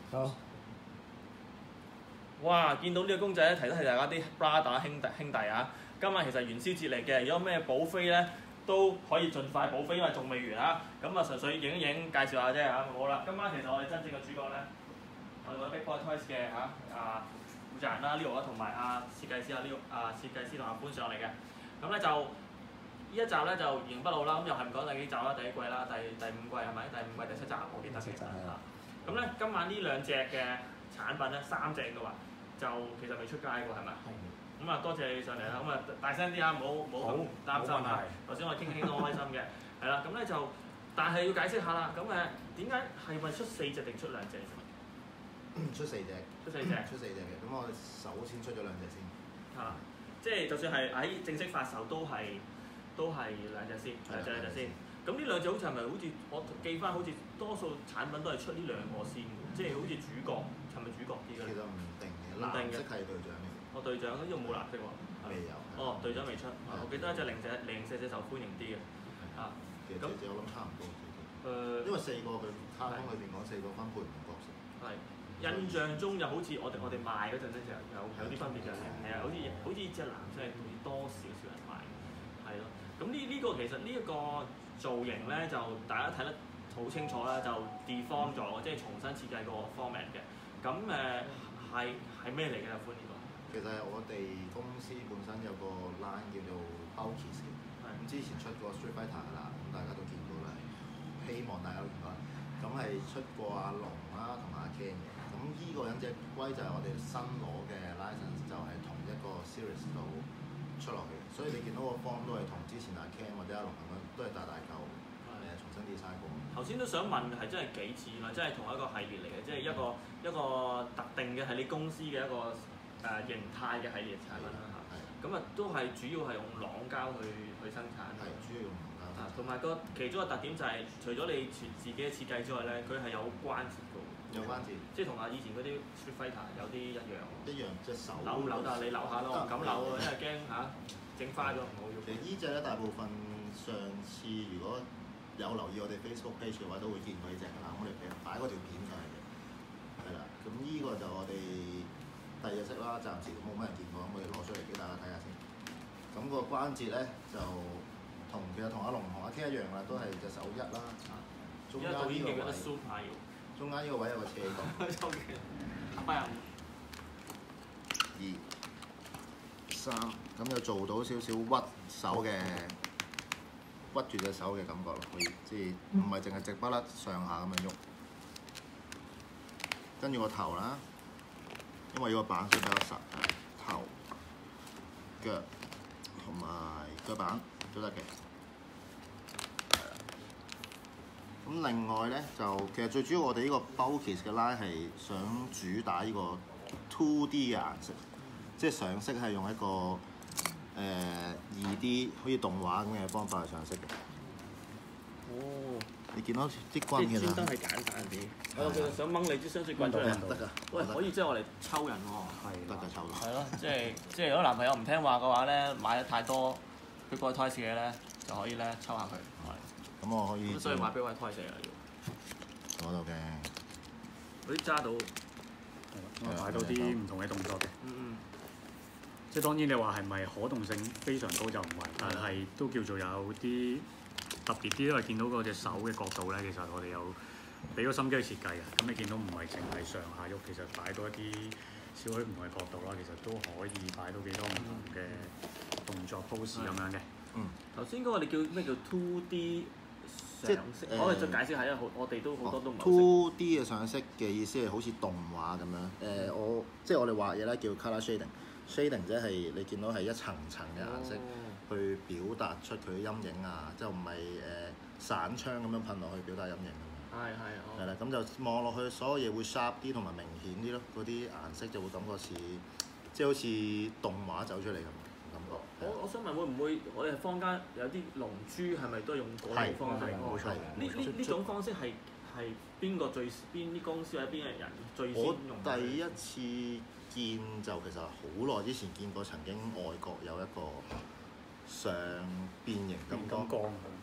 好。 哇！見到呢個公仔咧，提得係大家啲 brother 兄弟啊！今晚其實元宵節嚟嘅，如果咩補飛咧都可以盡快補飛，因為仲未完啊！咁啊，純粹影一影介紹下啫嚇。好啦，今晚其實我哋真正嘅主角咧，我哋揾 Big Boy Toys 嘅負責人啦 Leo 啦，同埋設計師Leo 設計師同阿潘上嚟嘅。咁咧就呢一集咧就言不老啦，咁又係唔講第幾集啦，第一季啦，第五季係咪？第五季第7集我記得嘅。咁咧今晚呢兩隻嘅產品咧3隻嘅話，就其實未出街喎，係咪？係。咁啊，多謝你上嚟啦。咁啊，大聲啲啊，唔好咁擔心啊。頭先我哋傾都好開心嘅，係啦。咁咧就，但係要解釋下啦。咁點解係咪出4隻定出2隻？ 出4隻。出4隻嘅。咁我首先出咗2隻先。 嚇！即係就算係喺正式發售都係2隻先，2隻先。咁呢2隻好似係咪好似我記翻好似多數產品都係出呢2個先嘅，即係好似主角係咪主角啲嘅？ 其實唔定嘅，藍色係隊長嚟嘅。 我隊長呢度冇藍色喎。 未有。 哦，隊長未出。我記得一隻004受歡迎啲嘅。啊。 其實我諗差唔多。因為4個佢卡通裏邊講4個分配唔同角色。係。 印象中就好似我哋賣嗰陣咧就有啲分別嘅，係啊，好似隻藍色係會多少少人賣，係咯。咁呢個其實呢一個造型咧就大家睇得好清楚啦，就 deform 咗，即係重新設計個 format 嘅。咁係咩嚟嘅阿寬呢個？ 其實係我哋公司本身有個 line 叫做 Bulkies 嘅，咁之前出過 Street Fighter 㗎啦，咁大家都見到啦，希望大家都見到啦。咁係出過阿龍啦同埋阿 Ken 嘅，咁呢個忍者龜就係我哋新攞嘅 license，就係同一個 series 度出落去，所以你見到個 form 都係同之前阿 Ken 或者阿龍咁樣，都係大嚿重新 design 過。 頭先都想問係真係幾似嘛？即係同一個系列嚟嘅，即係一個特定嘅係你公司嘅一個形態嘅系列產品啦嚇。咁啊都係主要係用朗膠去生產。 係主要用朗膠。 同埋其中一個特點就係，除咗你自己嘅設計之外咧，佢係有關節嘅。 有關節。 即係同以前嗰啲 Street Fighter 有啲一樣。 一樣隻手。 扭唔扭得？你扭下咯，我唔敢扭喎，因為驚整花咗唔好用。 其實呢隻咧，大部分上次如果有留意我哋 Facebook page 嘅話，都會見過呢隻㗎啦。我哋擺嗰條片上嚟嘅，係啦。咁呢個就我哋第2隻色啦，暫時冇乜人見過，咁我哋攞出嚟俾大家睇下先。咁個關節咧就其實同阿龍同阿 K 一樣啦，都係隻手1啦。中間呢個位，中間呢個位有個斜角。2、3，咁就做到少少屈手嘅。屈住隻手嘅感覺咯，可以即係唔係淨係直不甩上下咁樣喐。跟住個頭啦，因為呢個板水比較實，頭、腳同埋腳板都得嘅。咁另外咧就其實最主要我哋呢個 Bulkies 嘅 line 係想主打呢個 2D 嘅顏色，即係上色係用一個2D 好似動畫咁嘅方法去上色嘅。哦！你見到啲棍其實專登係簡單啲。我其實想掹你支雙節棍出嚟。得㗎。喂，可以即係我嚟抽人喎。係。得㗎，抽人。係咯，即係如果男朋友唔聽話嘅話咧，買得太多 Big Boy Toys 嘅咧，就可以咧抽下佢。係。咁我可以。所以買 Big Boy Toys 嚟要。攞到嘅。嗰啲揸到。 係買到啲唔同嘅動作嘅。即係當然你話係咪可動性非常高就唔係，但係都叫做有啲特別啲，因為見到嗰隻手嘅角度咧，其實我哋有俾個心機去設計嘅。咁你見到唔係淨係上下喐，其實擺到一啲少許唔同嘅角度啦，其實都可以擺到幾多唔同嘅動作 pose 咁樣嘅。 頭先嗰個你叫咩叫 2D 上色？我哋再解釋下，因為我哋都好多都唔係。 2D 嘅上色嘅意思係好似動畫咁樣。即係我哋畫嘢咧叫 colour shading。shading 即係你見到係一層層嘅顏色去表達出佢嘅陰影啊，即係唔係散槍咁樣噴落去表達陰影咁樣。係啦，咁就望落去所有嘢會 sharp 啲同埋明顯啲咯，嗰啲顏色就會感覺似即係好似動畫走出嚟咁感覺。 我想問會唔會我哋坊間有啲龍珠係咪都係用嗰種方式？ 冇錯。 呢種方式係邊啲公司或者邊個人最先用？ 我第一次見就其實好耐之前見過，曾經外國有一個上變形金剛，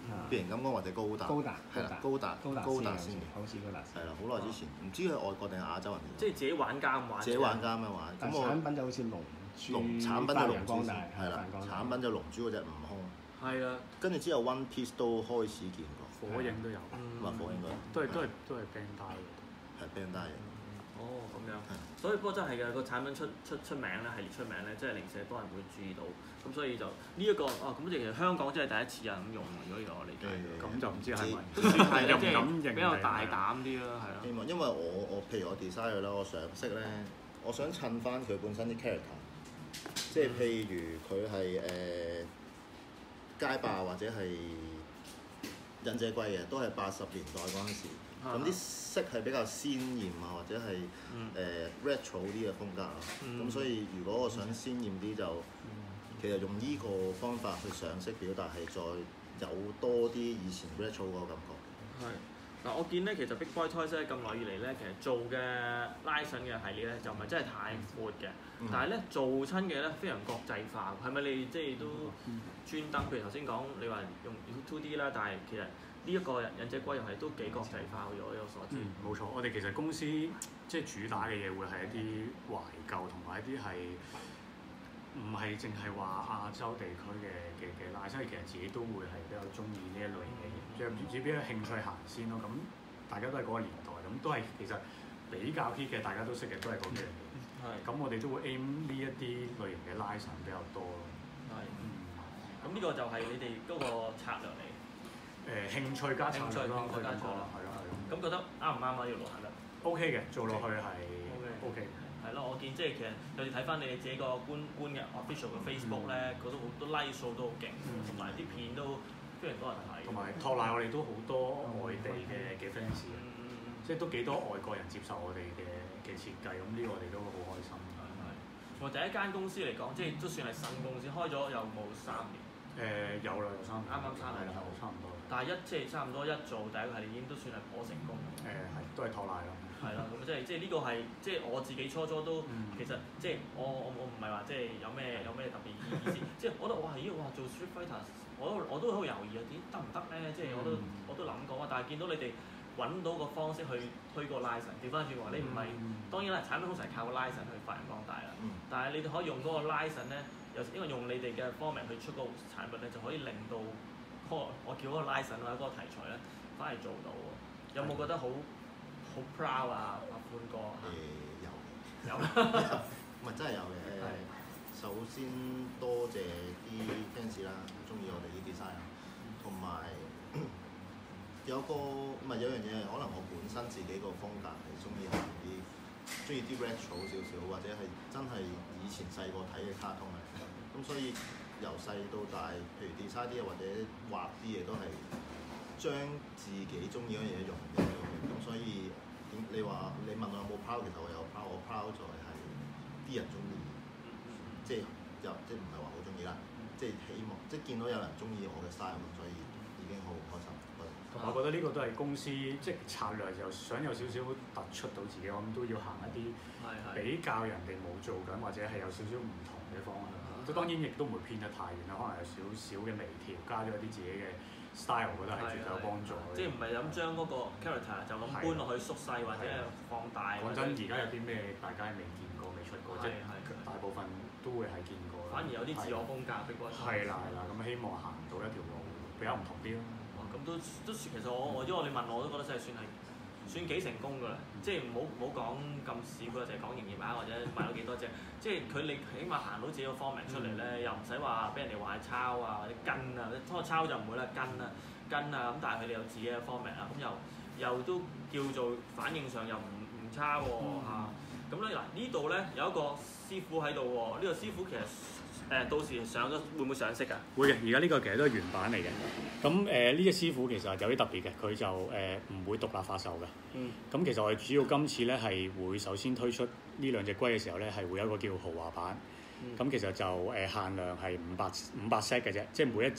變形金剛或者高達。係啦，高達先嘅。 好似高達。 係啦，好耐之前，唔知佢外國定係亞洲人嚟。 即係自己玩家咁玩。 自己玩家咁樣玩。 但產品就好似龍珠。 產品就龍珠。 係啦， 產品就龍珠嗰隻悟空。 係啊。 跟住之後 One Piece 都開始見過。 火影都有。 火影都係 Bandai 嘅。 係 Bandai 嘅。 哦，咁樣。所以不過真係嘅，個產品出名咧，系列出名咧，即係零舍多人會注意到。咁所以就呢一個咁其實香港真係第一次有人咁用喎，如果我理解。 咁就唔知係咪？ 都算係啦，即係比較大膽啲啦，係咯。 希望因為我譬如我 design 佢啦，我上色咧，我想襯翻佢本身啲 character， 即係譬如佢係街霸或者係忍者龜嘅，都係80年代嗰陣時。咁啲色係比較鮮豔啊，或者係retro 啲嘅風格咯。咁所以如果我想鮮豔啲就，其實用呢個方法去上色表達係再有多啲以前 retro 嗰個感覺。 係。嗱，我見咧其實 Big Boy Toys 咧咁耐以嚟咧，其實做嘅拉繩嘅系列咧就唔係真係太闊嘅，但係咧做親嘅咧非常國際化。係咪你即係都專登？譬如頭先講你話用 2D 啦，但係其實呢一個忍者龜又係都幾國際化嘅，我所知。 冇錯，我哋其實公司即係主打嘅嘢會係一啲懷舊同埋一啲係唔係淨係話亞洲地區嘅拉繩，其實自己都會係比較中意呢一類嘅嘢，即係只比較興趣行先咯。咁大家都係嗰個年代，咁都係其實比較 hit 嘅，大家都識嘅都係嗰幾樣嘢。係。咁我哋都會 aim 呢一啲類型嘅拉繩比較多咯。 係。咁呢個就係你哋嗰個策略嚟。 興趣加策略咯，可以咁講啦，係咯。咁覺得啱唔啱啊？要落係啦。 OK 嘅，做落去係 OK。 係咯，我見即係其實有時睇翻你哋自己個官嘅 official 嘅 Facebook 咧，嗰度好多 like 數都好勁，同埋啲片都非常多人睇。同埋托賴我哋都好多外地嘅 fans，即係都幾多外國人接受我哋嘅設計，咁呢個我哋都好開心。係。 我第一間公司嚟講，即係都算係新公司，開咗有冇3年？ 有啦，有3年。 啱3年啦， 差唔多。 但係即係差唔多一做第一個系列已經都算係頗成功。 係，都係托賴咯。 係啦，咁即係呢個係即係我自己初都其實即係我唔係話即係有咩特別意思，即係我覺得哇做 Street Fighter 我都好猶豫啊，點得唔得咧？即係我都諗過啊，但係見到你哋揾到個方式去推個拉繩，調翻轉話你唔係當然啦，產品通常係靠個拉繩去發揚光大啦，但係你哋可以用嗰個拉繩咧，因為用你哋嘅 format 去出個產品咧，就可以令到我叫嗰個拉繩或者嗰個題材咧，反而做到喎。有冇覺得好 proud 啊，阿寬哥？有， 唔係真係有嘅。首先多謝啲 fans 啦，中意我哋啲 design 啦，同埋有樣嘢，可能我本身自己個風格係中意啲 retro 少少，或者係真係以前細個睇嘅卡通嚟。咁所以由細到大，譬如 design 啲嘢或者畫啲嘢都係將自己中意嗰樣嘢用嘅。咁所以你問我有冇 proud， 其實我有 proud， 我 proud 在係啲人中意，即係唔係話好中意啦，即係希望即係見到有人中意我嘅 style， 咁所以已經好開心。 同埋我覺得呢個都係公司即係策略，就想有少少突出到自己，我諗都要行一啲比較人哋冇做緊，或者係有少少唔同嘅方向。即當然亦都唔會偏得太遠啦，可能有少少嘅微調，加咗一啲自己嘅 style， 我覺得係絕對有幫助。 即係唔係咁將嗰個 character 就咁搬落去縮細或者放大。 講真，而家有啲咩大家未見過、未出過，即係大部分都會係見過。 反而有啲自我風格嘅嗰種。 係啦，咁希望行到一條路比較唔同啲咯。 咁都其實因為你問我都覺得真係算幾成功㗎啦，即係唔好講咁少啦，就係講營業額或者賣到幾多隻，即係你起碼行到自己個 format 出嚟咧，又唔使話俾人哋話係抄啊或者跟啊，抄就唔會啦，跟啊咁，但係佢哋有自己嘅 format 啊，咁又都叫做反應上又唔差喎嚇。咁咧嗱呢度咧有一個師傅喺度喎，呢個師傅其實到時上咗會唔會上色㗎？ 會嘅，而家呢個其實都係原版嚟嘅。咁呢隻師傅其實有啲特別嘅，佢就唔會獨立發售嘅。咁其實我哋主要今次咧係會首先推出呢兩隻龜嘅時候咧，係會有一個叫豪華版。咁其實就限量係500 set 嘅啫，即係每一隻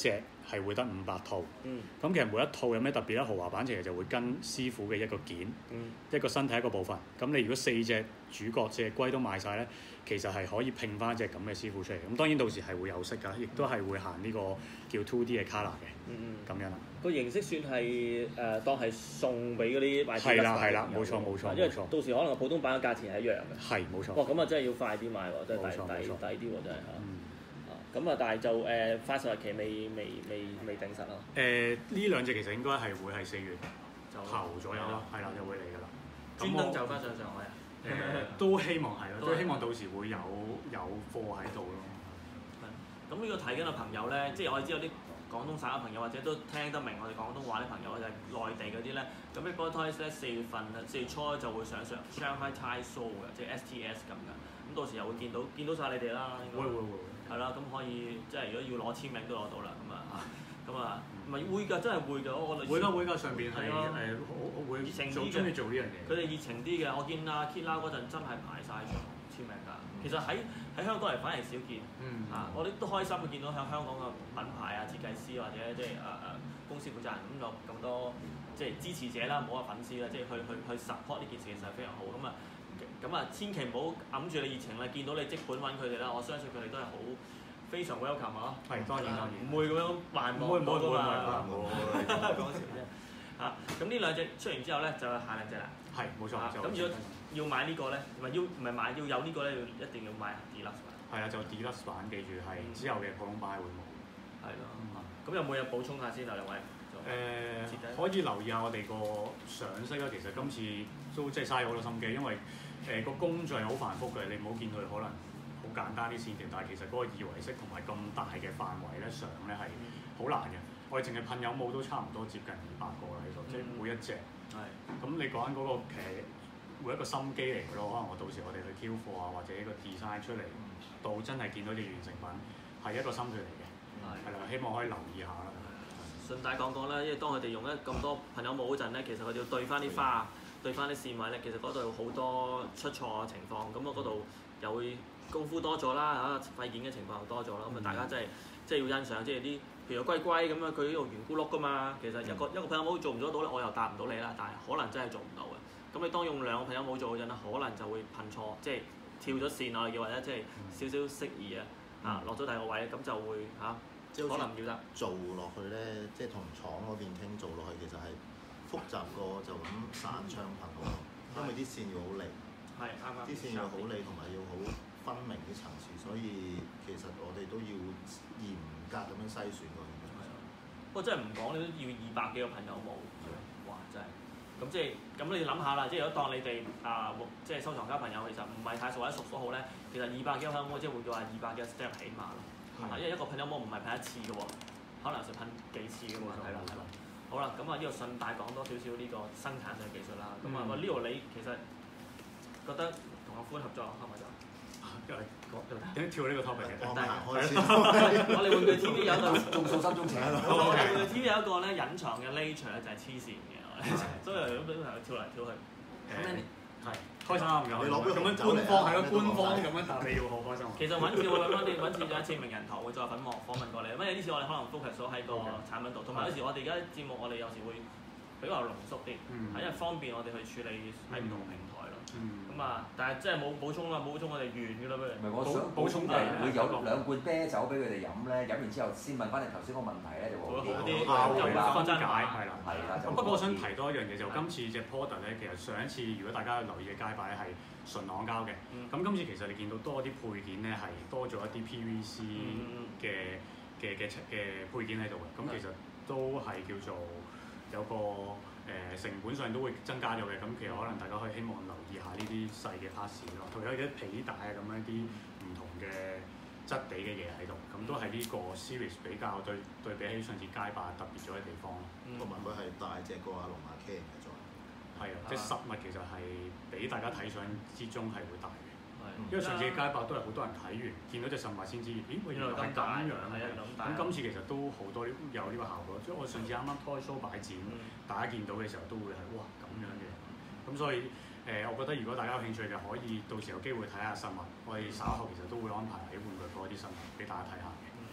係會得500套。 嗯。 咁其實每一套有咩特別咧？豪華版其實就會跟師傅嘅一個件，一個身體一個部分。咁你如果4隻主角隻龜都賣晒咧，其實係可以拼翻一隻咁嘅師傅出嚟。咁當然到時係會有色㗎，亦都係會行呢個叫 2D 嘅 colour 嘅。咁樣啦。 個形式算係當係送俾嗰啲買家。 係啦，冇錯。 因為到時可能普通版嘅價錢係一樣嘅。 係冇錯。 哇！咁啊真係要快啲買喎，真係抵啲喎，真係嚇。咁啊，但係就發售日期未定實咯。 呢兩隻其實應該係會係4月頭左右咯，係啦，就會嚟㗎啦。 專登就翻上海啊！ 都希望係咯，都希望到時會有貨喺度咯。 咁呢個睇緊嘅朋友咧，即係我哋知有啲廣東省嘅朋友或者都聽得明我哋廣東話啲朋友，就係內地嗰啲咧。咁呢 Boy Toys 咧4月初就會上 Shanghai Toy Show 嘅，即係 STS 咁嘅。咁到時又會見到晒你哋啦。會。係啦，咁可以即係如果要攞簽名都攞到啦，咁啊，唔係會㗎，真係會㗎，我覺得。會㗎，上邊係會熱情啲嘅，中意做呢樣嘢。佢哋熱情啲嘅，我見阿 Killa 嗰陣真係排晒場簽名㗎。其實喺香港嚟反而少見。我哋都開心見到喺香港嘅品牌啊、設計師或者即係公司負責人咁有咁多即係支持者啦，唔好話粉絲啦，即係去 support 呢件事其實係非常好咁啊，千祈唔好揞住你熱情啦，見到你即本揾佢哋啦，我相信佢哋都係好非常 welcome 啊！係當然，唔會咁樣盲目㗎嘛，講笑啫嚇。咁呢兩隻出完之後咧，就下兩隻啦。係冇錯。咁如果要買呢個咧，唔係買要有呢個咧，一定要買 Deluxe 版。係啊，就 Deluxe 版，記住係之後嘅普通版係會冇。係咯。咁有冇嘢補充下先啊？兩位？可以留意下我哋個上色啦。其實今次都即係嘥好多心機，因為個工序係好繁複嘅。你唔好見佢可能好簡單啲線條，但係其實嗰個二維色同埋咁大嘅範圍咧上咧係好難嘅。我哋淨係噴有冇都差唔多接近200個啦喺度，即係每一隻。係。咁你講緊嗰個其實每一個心機嚟嘅咯。可能我到時我哋去挑貨啊，或者一個 design 出嚟，到真係見到隻完成品係一個心血嚟嘅。係啦，希望可以留意下啦。順帶講講啦，因為當佢哋用咗咁多噴油冇嗰陣咧，其實佢哋要對翻啲花、對翻啲線位咧，其實嗰度有好多出錯嘅情況，咁嗰度又會功夫多咗啦嚇，廢件嘅情況又多咗啦，咁啊大家真係要欣賞，即係啲譬如龜龜咁樣，佢呢度圓咕碌噶嘛，其實一個噴油冇做唔做到咧，我又答唔到你啦，但係可能真係做唔到嘅。咁你當用2個噴油冇做嗰陣咧，可能就會噴錯，即係跳咗線啊，又或者即係少少適宜啊，落咗第二個位，咁就會嚇。可能唔要得做落去咧，即係同廠嗰邊傾做落去，其實係複雜過就咁散槍噴好多，因為啲線要好利，係啱啱。啲線要好利，同埋要好分明啲層次，所以其實我哋都要嚴格咁樣篩選過。不過真係唔講，你都要200幾個噴油冇，哇！真係咁即係咁你諗下啦，即係如果當你哋即係收藏家朋友其實唔係太熟或者熟都好咧，其實200幾個噴油即係換句話200幾個 step 起碼咯。因為一個噴油模唔係噴一次嘅喎，可能係噴幾次嘅嘛，係啦。好啦，咁啊呢個順帶講多少少呢個生產上技術啦。咁啊，Leo你其實覺得同阿歡合作啱唔啱？點解跳呢個 topic 嘅？我哋玩具 TV 有一個眾數心中情。我哋玩具 TV 有一個咧隱藏嘅 nature 咧就係黐線嘅，所以咁俾啲朋友跳嚟跳去。係開心啊！咁樣官方係咯，官方咁樣答你要好開心。其實揾次會揾次一次名人堂會再訪問過你，因為呢次我哋可能 focus 咗喺個產品度，同埋有時我哋而家節目我哋有時會比較濃縮啲，係因為方便我哋去處理喺唔同平台咯。咁啊，但係真係冇補充啦，冇補充我哋完㗎啦，不如。唔係我想補充係會有2罐啤酒俾佢哋飲咧，飲完之後先問翻你頭先個問題咧，就會好啲。分解係啦。不過我想提多一樣嘢，就今次隻 product 咧，其實上一次如果大家留意嘅街擺係純鋼膠嘅，咁今次其實你見到多啲配件咧係多咗一啲 PVC 嘅配件喺度嘅，咁其實都係叫做有個成本上都會增加咗嘅，咁其實可能大家可以希望留意下呢啲細嘅 parts 咯，同埋有啲皮帶啊咁樣啲唔同嘅質地嘅嘢喺度，咁都係呢個 series 比較對比起上次街霸特別咗嘅地方咯。同埋佢係大隻過阿龍馬 Ken 嘅，再係啊，即係實物其實係比大家睇相之中係會大嘅。因為上次嘅街霸都係好多人睇完，見到隻實物先知，咦原來係咁樣嘅。咁今次其實都好多有呢個效果，所以我上次啱啱 Toy Show 擺展，大家見到嘅時候都會係哇咁樣嘅。咁所以我覺得如果大家有興趣嘅，可以到時有機會睇下實物。我哋稍後其實都會安排喺玩具嗰啲實物俾大家睇下嘅。係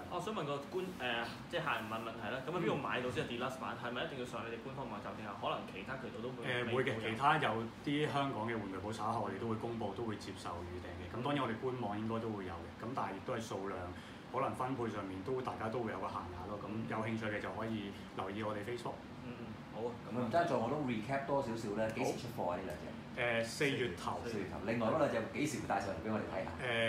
我想問個即係客人問問題啦。咁喺邊度買到先係 Deluxe 版？係咪一定要上你哋官方網站定係可能其他渠道都會？ 會嘅，其他有啲香港嘅玩具鋪稍後我哋都會公佈，都會接受預訂嘅。咁當然我哋官網應該都會有嘅。咁但係亦都係數量，可能分配上面大家都會有個限額咯。咁有興趣嘅就可以留意我哋 Facebook。 好啊。咁唔得再我都 recap 多少少咧，幾時出貨啊？呢兩隻 ？4月頭。 4月頭。另外嗰兩隻幾時會帶上嚟俾我哋睇下？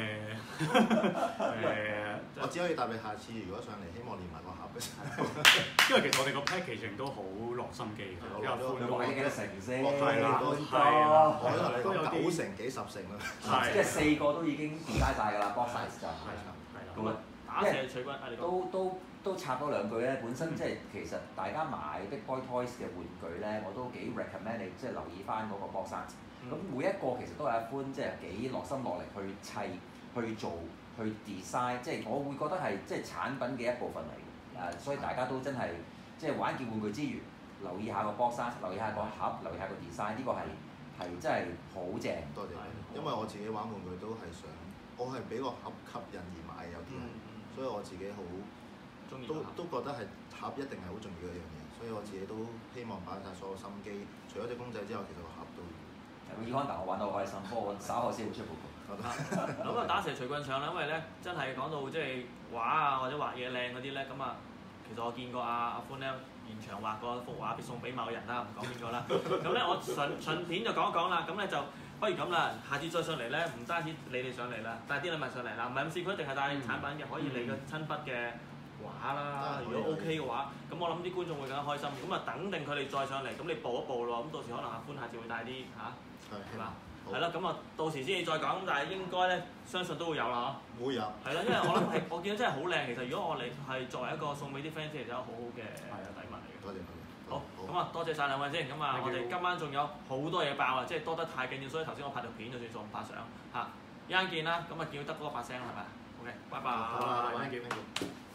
我只可以答你下次如果上嚟，希望連埋個盒嘅。 因為其實我哋個 packaging 都好落心機嘅，比較寬落幾多成先？ 係啦， 我同你講9成幾10成啦。 即係4個都已經 design 曬㗎啦 ，box size 就係啦。咁啊， 打蛇隨棍， 都插多兩句咧。本身即係其實大家買 Big Boy Toys 嘅玩具咧，我都幾 recommend 你即係留意翻嗰個 box size。咁每一個其實都係一款即係幾落心落力去砌、去做、去 design， 即係我會覺得係即係產品嘅一部分嚟嘅。所以大家都真係即係玩件玩具之餘，留意下個 box size， 留意下個盒，留意下個 design， 呢個係真係好正。 多謝你，因為我自己玩玩具都係想，我係俾個盒吸引而買有啲係，所以我自己好都覺得係盒一定係好重要嘅一樣嘢，所以我自己都希望擺晒所有心機。除咗隻公仔之外，其實個盒都。 Econ 我玩到好開心，不過我稍後先會出報告。 咁啊打蛇隨棍上啦，因為咧真係講到即係畫啊或者畫嘢靚嗰啲咧，咁啊其實我見過阿歡咧現場畫過幅畫，送俾某人啦，唔講邊個啦。咁咧我順便就講一講啦，咁咧就不如咁啦，下次再上嚟咧，唔單止你哋上嚟啦，帶啲禮物上嚟啦，唔係咁試佢一定係帶產品嘅，可以你嘅親筆嘅畫啦，如果 OK 嘅話，咁我諗啲觀眾會更加開心。咁啊等定佢哋再上嚟，咁你報一報咯，咁到時可能阿歡下次會帶啲係嘛？係啦，咁啊到時先至再講，咁但係應該咧相信都會有啦嗬。 會有。係啦，因為我諗係我見到真係好靚，其實如果我哋係作為一個送俾啲 fans，其實好好嘅禮物嚟嘅。 多謝。 好，咁啊多謝晒兩位先，咁啊我哋今晚仲有好多嘢爆啊，即係多得太緊要，所以頭先我拍條片就算做唔拍相嚇，一陣見啦，咁啊叫得嗰個把聲係咪？OK，拜拜。 好啦，一陣見。